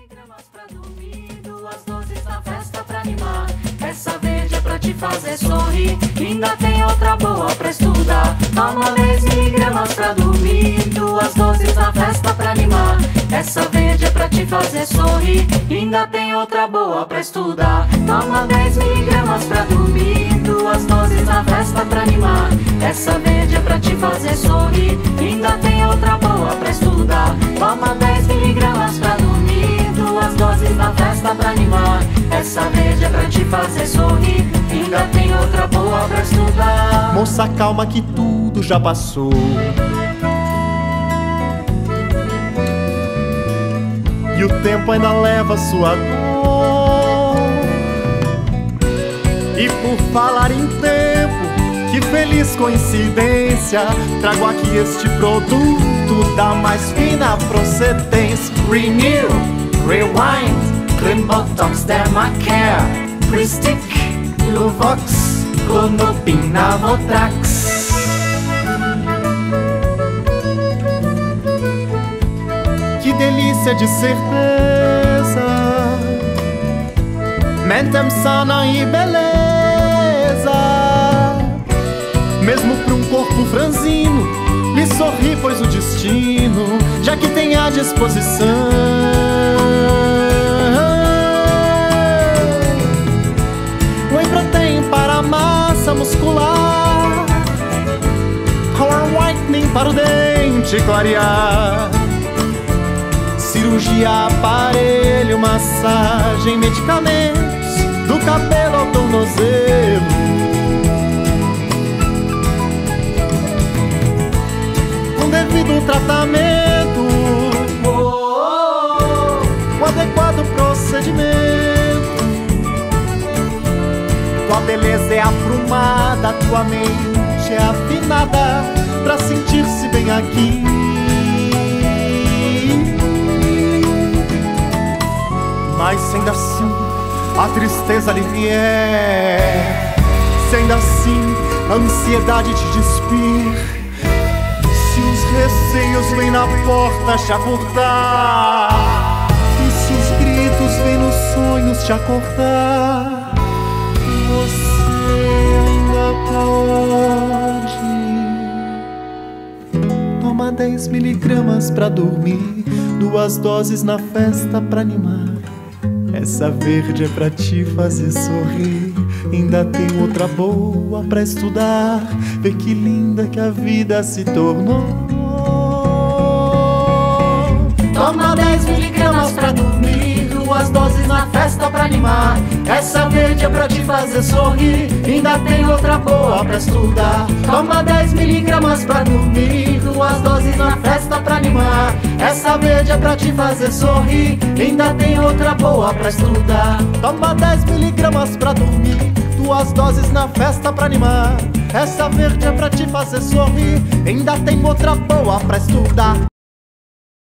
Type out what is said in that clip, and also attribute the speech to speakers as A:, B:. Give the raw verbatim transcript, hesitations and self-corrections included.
A: miligramas pra dormir, duas doses na festa pra animar. Essa verde é pra te fazer sorrir, ainda tem outra boa pra estudar. Toma dez miligramas pra dormir, duas doses na festa pra animar. Essa verde é pra te fazer sorrir, ainda tem outra boa pra estudar. Toma dez miligramas pra dormir, duas doses na festa pra animar. Essa verde é pra te fazer sorrir, ainda tem outra boa pra estudar. Toma dez miligramas pra dormir, duas doses na festa pra animar. Essa verde é pra te fazer sorrir, ainda tem outra boa pra estudar.
B: Moça, calma que tudo já passou. E o tempo ainda leva sua dor. E por falar em tempo, que feliz coincidência, trago aqui este produto da mais fina procedência. Renew, Rewind, Clean Botox, Dermacare, Pristick, Luvox, Clonopin, Navotrax. Que delícia de certeza, mentem sana e beleza. Mesmo pra um corpo franzino, lhe sorri pois o destino já que tem à disposição. Whey protein para a massa muscular, color whitening para o dente clarear. Cirurgia, aparelho, massagem, medicamentos, do cabelo ao tornozelo. Com devido tratamento, com adequado procedimento, tua beleza é aprumada, tua mente é afinada pra sentir-se bem aqui. Mas se ainda assim a tristeza lhe vier, se ainda assim a ansiedade te despir, se os receios vêm na porta te acordar, e se os gritos vêm nos sonhos te acordar, você ainda pode. Toma dez miligramas pra dormir, duas doses na festa pra animar. Essa verde é pra te fazer sorrir, ainda tem outra boa pra estudar. Vê que linda que a vida se tornou.
A: Toma dez miligramas pra dormir, duas doses na festa pra animar. Essa verde é pra te fazer sorrir, ainda tem outra boa pra estudar. Toma dez miligramas pra dormir, duas doses na festa pra animar. Essa verde é pra te fazer sorrir, ainda tem outra boa pra estudar.
B: Toma dez miligramas pra dormir, duas doses na festa pra animar. Essa verde é pra te fazer sorrir, ainda tem outra boa pra estudar.